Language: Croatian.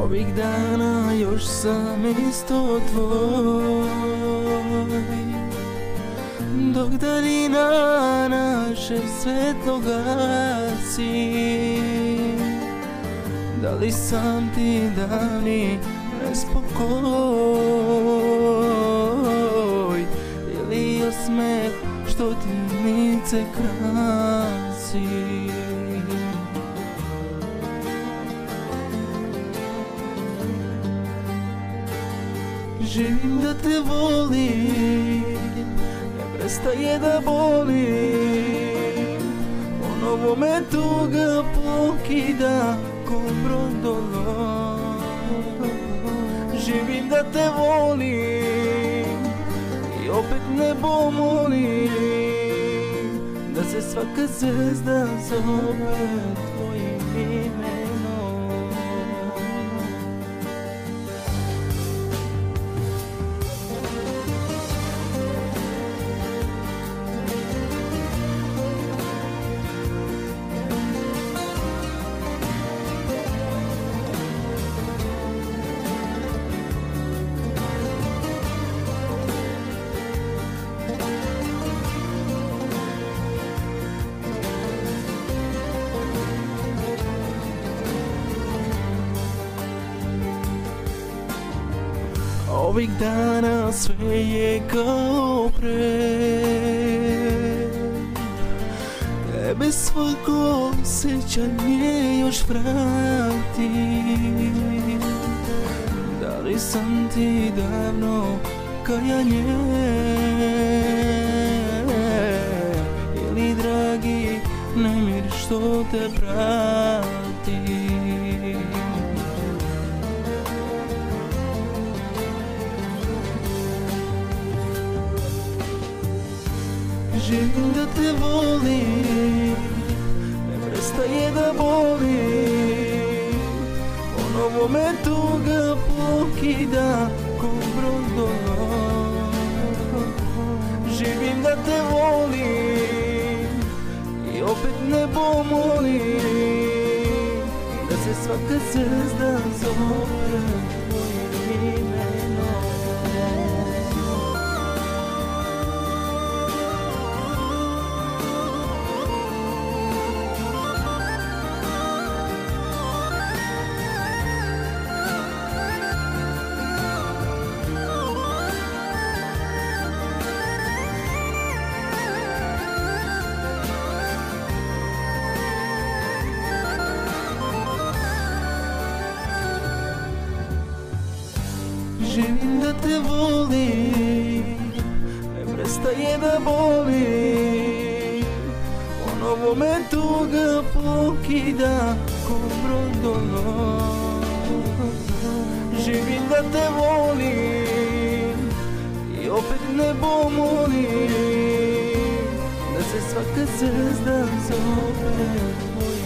Ovih dana još sam isto tvoj, dok daljina naše svetlo gasi. Da li sam ti davni nespokoj, ili osmeh što ti lice krasi? Živim da te volim, ne prestaje da bolim, ponovo me tuga pokida ko brodolom. Živim da te volim i opet nebo molim, da se svaka zvezda zove tvojim imenom. Ovih dana sve je kao pre, tebe svako sjećanje još vrati. Da li sam ti davno kajanje, ili dragi nemir što te prati? Živim da te volim, ne prestaje da bolim, ponovo me tuga pokida ko brodolom. Živim da te volim i opet nebo molim, da se svaka zvezda zove tvojim imenom. Živim da te volim, ne prestaje da bolim, ponovo me tuga pokida ko brodolom. Živim da te volim i opet nebo molim, da se svaka zvezda zove tvoj